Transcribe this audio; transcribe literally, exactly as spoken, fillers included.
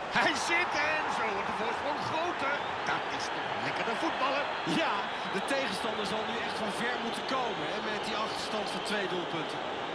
Hij zit en zo wordt de voorsprong groter. Dat is toch lekker de voetballen. Ja, de tegenstander zal nu echt van ver moeten komen hè, met die achterstand van twee doelpunten.